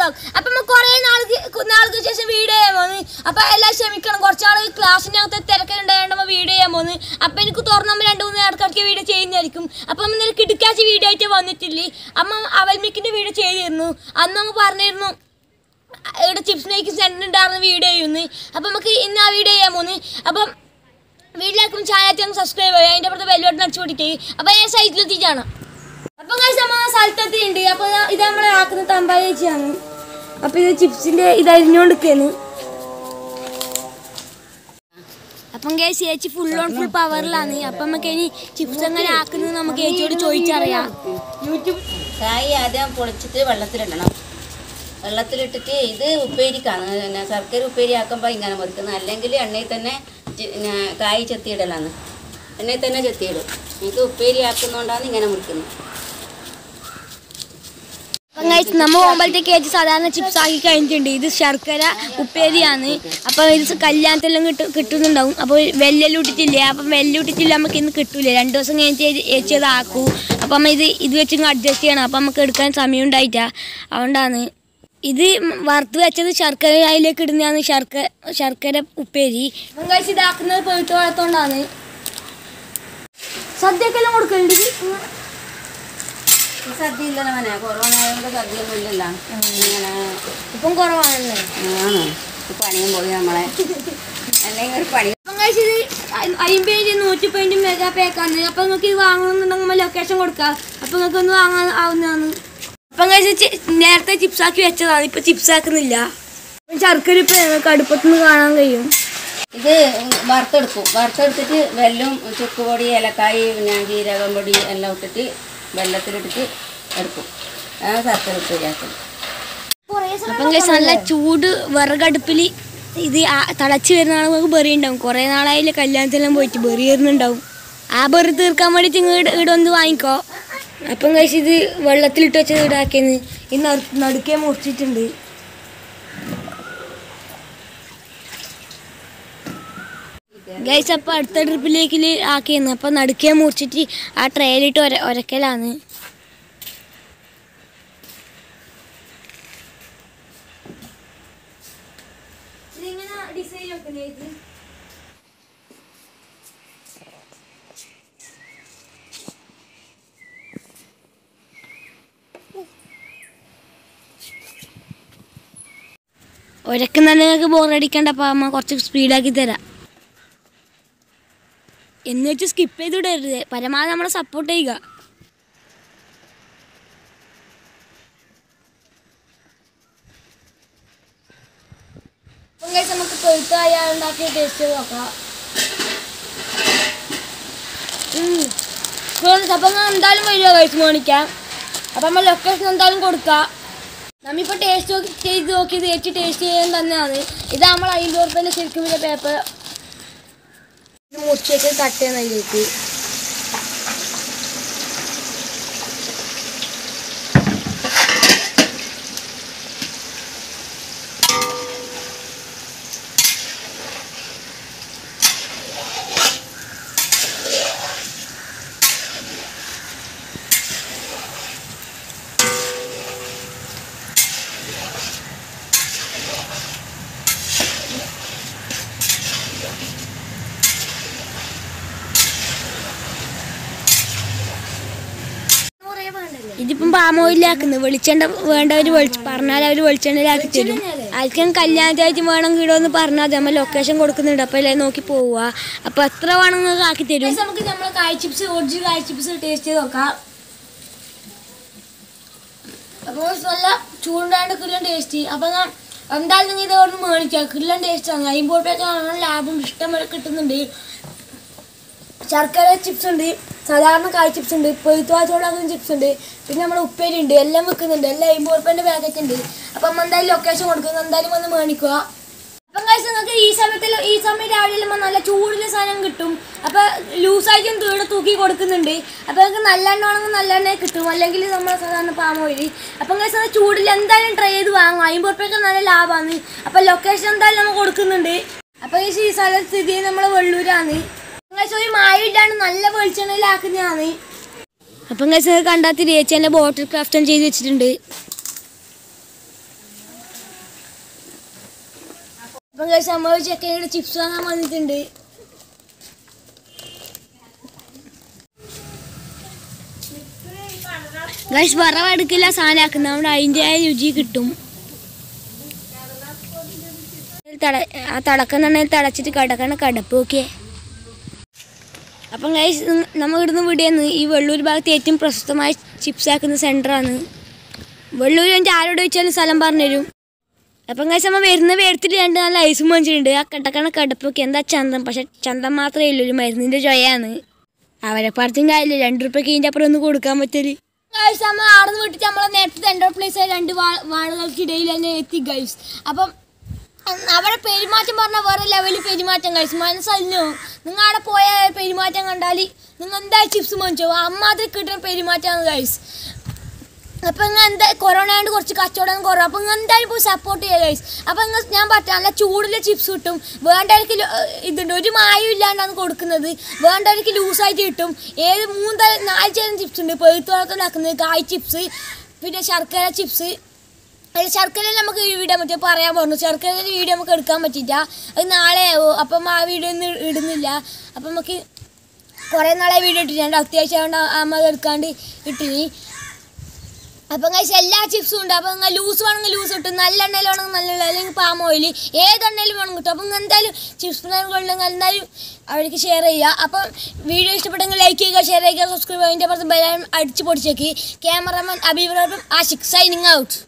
Vlog. അപ്പം നമ്മൾ കുറേ നാൾക്ക് ശേഷം വീഡിയോ ചെയ്യാൻ പോകുന്നത്. അപ്പം എല്ലാം ക്ഷമിക്കണം, കുറച്ചാൾ ക്ലാസ്സിനകത്ത് തിരക്കുണ്ടായതുകൊണ്ട് നമ്മൾ വീഡിയോ ചെയ്യാൻ പോകുന്നത്. അപ്പം എനിക്ക് തുറന്നുമ്പോൾ 2-3 ഇടയ്ക്കിടയ്ക്ക് വീഡിയോ ചെയ്യുന്നതായിരിക്കും. അപ്പം ഇന്നലെ കിടക്കാച്ച വീഡിയോ ആയിട്ട് വന്നിട്ടില്ലേ. അമ്മ അവൽമിക്കിൻ്റെ വീഡിയോ ചെയ്തിരുന്നു. അന്ന് നമ്മൾ പറഞ്ഞിരുന്നു ഇവിടെ ചിപ്സ് മേക്കിംഗ് സെൻറ്റർ ഉണ്ടായിരുന്ന വീഡിയോ ചെയ്യുന്നു. അപ്പം നമുക്ക് ഇന്ന് ആ വീഡിയോ ചെയ്യാൻ പോകുന്നത്. അപ്പം വീട്ടിലേക്കും ചാനൽ സബ്സ്ക്രൈബ് ചെയ്യുക, അതിൻ്റെ അപ്പുറത്ത് ബെല്ലോട്ട് നടിച്ചു പൊട്ടിട്ട്. അപ്പം ഞാൻ സൈറ്റിലെത്തിച്ചാണ്. അപ്പം നമ്മൾ സ്ഥലത്തെത്തിയിട്ടുണ്ട്. അപ്പോൾ ഇത് നമ്മൾ ആക്കുന്ന തമ്പാലേച്ചിയാണ്. അപ്പം ഇത് ചിപ്സിൻ്റെ ഇത് അരിഞ്ഞുകൊണ്ടിരിക്കുകയാണ്. അപ്പം ചേച്ചി ഫുൾ പവറിലാണ്. അപ്പം നമുക്ക് ഇനി ചിപ്സ് എങ്ങനെ ആക്കുന്നത് നമുക്ക് ചേച്ചിയോട് ചോദിച്ചറിയാം. കായ് ആദ്യം പൊളിച്ചിട്ട് വെള്ളത്തിലിടണം. വെള്ളത്തിലിട്ടിട്ട് ഇത് ഉപ്പേരിക്കാണ്, പിന്നെ ശർക്കര ഉപ്പേരി ആക്കുമ്പോൾ ഇങ്ങനെ മുറിക്കുന്നത്. അല്ലെങ്കിൽ എണ്ണയിൽ തന്നെ കായ് ചെത്തിയിടലാണ്. എണ്ണയിൽ തന്നെ ചെത്തിയിടും. ഇത് ഉപ്പേരി ആക്കുന്നതുകൊണ്ടാണ് ഇങ്ങനെ മുറിക്കുന്നത്. നമ്മൾ പോകുമ്പോഴത്തേക്ക് ചേച്ചി സാധാരണ ചിപ്സ് ആക്കി കഴിഞ്ഞിട്ടുണ്ട്. ഇത് ശർക്കര ഉപ്പേരിയാണ്. അപ്പോൾ ഇത് കല്യാണത്തെല്ലാം കിട്ടുന്നുണ്ടാവും. അപ്പോൾ വെല്ലൂട്ടിട്ടില്ല. അപ്പം വെല്ലൂട്ടിട്ടില്ല നമുക്ക് ഇന്ന് കിട്ടൂല. 2 ദിവസം കഴിഞ്ഞിട്ട് ചേച്ചി അത് ആക്കൂ. അപ്പം നമ്മൾ ഇത് വെച്ച് അഡ്ജസ്റ്റ് ചെയ്യണം. അപ്പം നമുക്ക് എടുക്കാൻ സമയം ഉണ്ടായിട്ടാ. അതുകൊണ്ടാണ് ഇത് വറുത്ത് വെച്ചത് ശർക്കര അതിലേക്ക് ഇടുന്നതാണ് ശർക്കര ഉപ്പേരി. അപ്പം കഴിച്ച് ഇതാക്കുന്നത് പെഴുത്ത് വളർത്തുകൊണ്ടാണ്. സദ്യക്കെല്ലാം കൊടുക്കലുണ്ട്. സദ്യ ഇല്ലല്ലോ മോനെ, കൊറോണ ആയതുകൊണ്ട് സദ്യയൊന്നും ഇല്ലല്ലോ. ഇങ്ങനെ ഇപ്പം കുറവാണല്ലേ. ആണ് പണിയും പോയി നമ്മളെ അല്ലെങ്കിൽ ഒരു പണി. അപ്പം കഴിച്ചത് 50 150 മെഗാ പാക്കാണ്. അപ്പം നിങ്ങൾക്ക് ഇത് വാങ്ങണമെന്നുണ്ടെങ്കിൽ ലൊക്കേഷൻ കൊടുക്കാം. അപ്പം നിങ്ങൾക്ക് ഒന്ന് വാങ്ങാൻ ആവുന്നതാണ്. അപ്പം കഴിച്ച് നേരത്തെ ചിപ്സ് ആക്കി വെച്ചതാണ്. ഇപ്പം ചിപ്സ് ആക്കുന്നില്ല. ശർക്കര ഇപ്പം ഞങ്ങൾക്ക് അടുപ്പത്തുനിന്ന് കാണാൻ കഴിയും. ഇത് വറുത്തെടുത്തിട്ട് വെല്ലും ചുക്കുപൊടി ഏലക്കായ് പിന്നെ ജീരകം പൊടി എല്ലാം ഇട്ടിട്ട് വെള്ളത്തിലിട്ടിട്ട് എടുക്കും. ശർക്കര ഉപ്പേരിയാക്കും. അപ്പം കഴിച്ച് നല്ല ചൂട് വിറകടുപ്പിൽ ഇത് തിളച്ച് വരുന്നതാണ് നമുക്ക് ബെറി ഉണ്ടാവും. കുറേ നാളായാലും കല്യാണത്തിലെല്ലാം പോയിട്ട് ബെറി വരുന്നുണ്ടാവും. ആ ബെറി തീർക്കാൻ വേണ്ടിയിട്ട് ഇവിടെ ഒന്ന് വാങ്ങിക്കോ. അപ്പം കഴിച്ച് ഇത് വെള്ളത്തിലിട്ട് വെച്ചത് ഇടാക്കിയെന്ന് ഈ നടുക്കേ മുറിച്ചിട്ടുണ്ട്. ഗൈസ് അപ്പം അടുത്ത ട്രിപ്പിലേക്ക് ആക്കിയെന്ന്. അപ്പം നടുക്കേ മുറിച്ചിട്ട് ആ ട്രേയിലിട്ട് ഒരക്കലാണ്. ഒരക്കുന്ന നിങ്ങൾക്ക് ബോറടിക്കണ്ടപ്പോൾ അമ്മ കുറച്ച് സ്പീഡാക്കി തരാം. എന്ന് വെച്ച് സ്കിപ്പ് ചെയ്ത് വിടരുത്. പരമാവധി നമ്മളെ സപ്പോർട്ട് ചെയ്യുക. അപ്പം നമുക്ക് പൊഴുത്തായ ഉണ്ടാക്കി ടേസ്റ്റ് നോക്കാം. അപ്പം എന്തായാലും വരിക കഴിച്ച് മേടിക്കാം. അപ്പം നമ്മൾ ലൊക്കേഷൻ എന്തായാലും കൊടുക്കാം. നമ്മിപ്പോൾ ടേസ്റ്റ് ചെയ്ത് നോക്കി തേച്ച് ടേസ്റ്റ് ചെയ്യാൻ തന്നെയാണ്. ഇത് നമ്മൾ 50 ഉറുപ്പിൻ്റെ ശരിക്കും വലിയ പേപ്പർ മുറിച്ചേക്ക് കട്ട് ചെയ്യുന്ന അതിലേക്ക്. ഇതിപ്പം പാം ഓയിലാക്കുന്നത്. വെളിച്ചെണ്ണ വേണ്ടവർ പറഞ്ഞാൽ അവർ വെളിച്ചെണ്ണയിലാക്കി തരും. ആർക്കും കല്യാണത്തായിട്ട് വേണം കിടുമെന്ന് പറഞ്ഞാൽ നമ്മൾ ലൊക്കേഷൻ കൊടുക്കുന്നുണ്ട്. അപ്പോൾ എല്ലാം നോക്കി പോവുക. അപ്പോൾ എത്ര വേണമെങ്കിൽ ആക്കി തരും. നമുക്ക് നമ്മൾ കായ് ചിപ്സ് ഒറിജിനൽ കായ് ചിപ്സ് ടേസ്റ്റ് ചെയ്ത് നോക്കാം. അപ്പോൾ നല്ല ചൂണ്ടാണ്ട് കില്ലൻ ടേസ്റ്റ്. അപ്പം എന്തായാലും നിങ്ങൾ ഇതോടെ മേടിക്കാം. കില്ലൻ ടേസ്റ്റാണ്. 50 രൂപയ്ക്കാണ് ലാഭം. ഇഷ്ടംപോലെ കിട്ടുന്നുണ്ട്. ശർക്കര ചിപ്സ് ഉണ്ട്, സാധാരണ കായ് ചിപ്സ് ഉണ്ട്, പൊഴുത്തുവാച്ചോടാക്കുന്ന ചിപ്സ് ഉണ്ട്, പിന്നെ നമ്മുടെ ഉപ്പേരി ഉണ്ട്. എല്ലാം വെക്കുന്നുണ്ട്. എല്ലാം 50 ഉറുപ്പിൻ്റെ പാക്കറ്റ് ഉണ്ട്. അപ്പം എന്തായാലും ലൊക്കേഷൻ കൊടുക്കുന്നത് എന്തായാലും വന്ന് മേടിക്കുക. അപ്പം കഴിച്ച് നിങ്ങൾക്ക് ഈ സമയം രാവിലെ നല്ല ചൂടുള്ള സാധനം കിട്ടും. അപ്പോൾ ലൂസായിട്ടും ഇവിടെ തൂക്കി കൊടുക്കുന്നുണ്ട്. അപ്പോൾ നിങ്ങൾക്ക് നല്ലെണ്ണ ആണെങ്കിൽ നല്ലെണ്ണ കിട്ടും. അല്ലെങ്കിൽ നമ്മൾ സാധാരണ പാം ഓയിൽ. അപ്പം കഴിച്ച് ചൂടിൽ എന്തായാലും ട്രൈ ചെയ്ത് വാങ്ങും. 50 ഉറുപ്പിക്ക് നല്ല ലാഭമാണ്. അപ്പോൾ ലൊക്കേഷൻ എന്തായാലും നമ്മൾ കൊടുക്കുന്നുണ്ട്. അപ്പോൾ ഈ സ്ഥലം സ്ഥിതി നമ്മൾ വെള്ളൂരാണ്. ഒരു മായിട്ടാണ് നല്ല വെളിച്ചെണ്ണയിലാക്കുന്നതാണ്. അപ്പം കണ്ടാത്തി ചേച്ചി ബോട്ടിൽ ക്രാഫ്റ്റ് ചെയ്ത് വെച്ചിട്ടുണ്ട്. അപ്പം കഴിച്ച് അമ്മ ചെക്കനോട് ചിപ്സ് വാങ്ങാൻ വന്നിട്ടുണ്ട്. ഗൈസ് വറവെടുക്കില്ല സാധനമാക്കുന്ന നമ്മുടെ അതിൻ്റെതായ രുചി കിട്ടും. ആ തിളക്കുന്നുണ്ടെങ്കിൽ തിളച്ചിട്ട് കിടക്കണ കിടപ്പ് നോക്കിയേ. അപ്പം ഗൈസ് നമ്മൾ ഇവിടുന്ന് വിടുന്നു ഈ വെള്ളൂർ ഭാഗത്ത് ഏറ്റവും പ്രശസ്തമായ ചിപ്സ് ആക്കുന്ന സെൻ്ററാണ്. വെള്ളൂർ എൻ്റെ ആരോട് ചോദിച്ചാലും സ്ഥലം പറഞ്ഞുതരും. അപ്പം ഗൈസ് നമ്മൾ വരുന്ന വേടത്തിൽ 2 നല്ല ഐസും വാങ്ങിച്ചിട്ടുണ്ട്. ആ കിടക്കണ കിടപ്പൊക്കെ എന്താ ചന്തം, പക്ഷെ ചന്തം മാത്രമേ ഉള്ളൂ, ഒരു മരുന്നിൻ്റെ ചൊയാണ്. അവരെ പറഞ്ഞും കാര്യമില്ല, 2 രൂപയ്ക്ക് ഇതിൻ്റെ അപ്പുറം ഒന്നും കൊടുക്കാൻ പറ്റല്. ഗൈസ് നമ്മൾ ആടുന്ന് വിട്ടിട്ട് നമ്മളെ നേരത്തെ സെൻട്രൽ പ്ലേസ് 2 വാഴകൾക്കിടയിൽ തന്നെ എത്തി ഗൈസ്. അപ്പം അവിടെ പെരുമാറ്റം പറഞ്ഞാൽ വേറെ ലെവലിൽ പെരുമാറ്റം ഗൈസ്. മനസ്സല്ലോ നിങ്ങൾ അവിടെ പോയ പെരുമാറ്റം കണ്ടാൽ നിങ്ങൾ എന്തായാലും ചിപ്സ് വാങ്ങിച്ചോ, അമ്മാതിരി കിട്ടുന്ന പെരുമാറ്റമാണ് ഗൈസ്. അപ്പം നിങ്ങൾ എന്താ കൊറോണ കൊണ്ട് കുറച്ച് കച്ചവടം കുറവ്, അപ്പം നിങ്ങൾ എന്തായാലും പോയി സപ്പോർട്ട് ചെയ്യുക ഗൈസ്. അപ്പം നിങ്ങൾ ഞാൻ പറ്റാം നല്ല ചൂടിലെ ചിപ്സ് കിട്ടും, വേണ്ടവർക്ക് ഇതുണ്ട്, ഒരു മായം ഇല്ലാണ്ടാണ് കൊടുക്കുന്നത്, വേണ്ടവർക്ക് ലൂസായിട്ട് കിട്ടും. 3-4 തരം ചിപ്സ് ഉണ്ട്, പെഴുത്തോളത്തുണ്ടാക്കുന്നത്, കായ് ചിപ്സ്, പിന്നെ ശർക്കര ചിപ്സ്. അതിൽ ശർക്കരയിൽ നമുക്ക് വീഡിയോ പറ്റും പറയാൻ പറഞ്ഞു, ശർക്കരയിൽ വീഡിയോ നമുക്ക് എടുക്കാൻ പറ്റില്ല, അത് നാളെ ആവും. അപ്പം ആ വീഡിയോ ഒന്നും ഇടുന്നില്ല. അപ്പം നമുക്ക് കുറേ നാളെ വീഡിയോ ഇട്ടിട്ടുണ്ട്, അത്യാവശ്യം അമ്മ എടുക്കാണ്ട് ഇട്ടിനി. അപ്പം കഴിച്ച് എല്ലാ ചിപ്സും ഉണ്ട്. അപ്പം നിങ്ങൾ ലൂസ് വേണമെങ്കിൽ ലൂസ് കിട്ടും, നല്ല എണ്ണയിൽ വേണമെങ്കിൽ നല്ല എണ്ണ, അല്ലെങ്കിൽ പാം ഓയിൽ, ഏതെണ്ണയിലും വേണം കിട്ടും. അപ്പം എന്തായാലും ചിപ്സ് ഉണ്ടെങ്കിൽ എന്തായാലും അവർക്ക് ഷെയർ ചെയ്യുക. അപ്പം വീഡിയോ ഇഷ്ടപ്പെട്ടെങ്കിൽ ലൈക്ക് ചെയ്യുക, ഷെയർ ചെയ്യുക, സബ്സ്ക്രൈബ് ചെയ്യുക. അതിൻ്റെ പുറത്ത് ബെൽ അടിച്ച് പൊടിച്ചേക്ക്. ക്യാമറമാൻ അഭിപ്രായം ആഷിഖ് സൈനിങ് ഔട്ട്.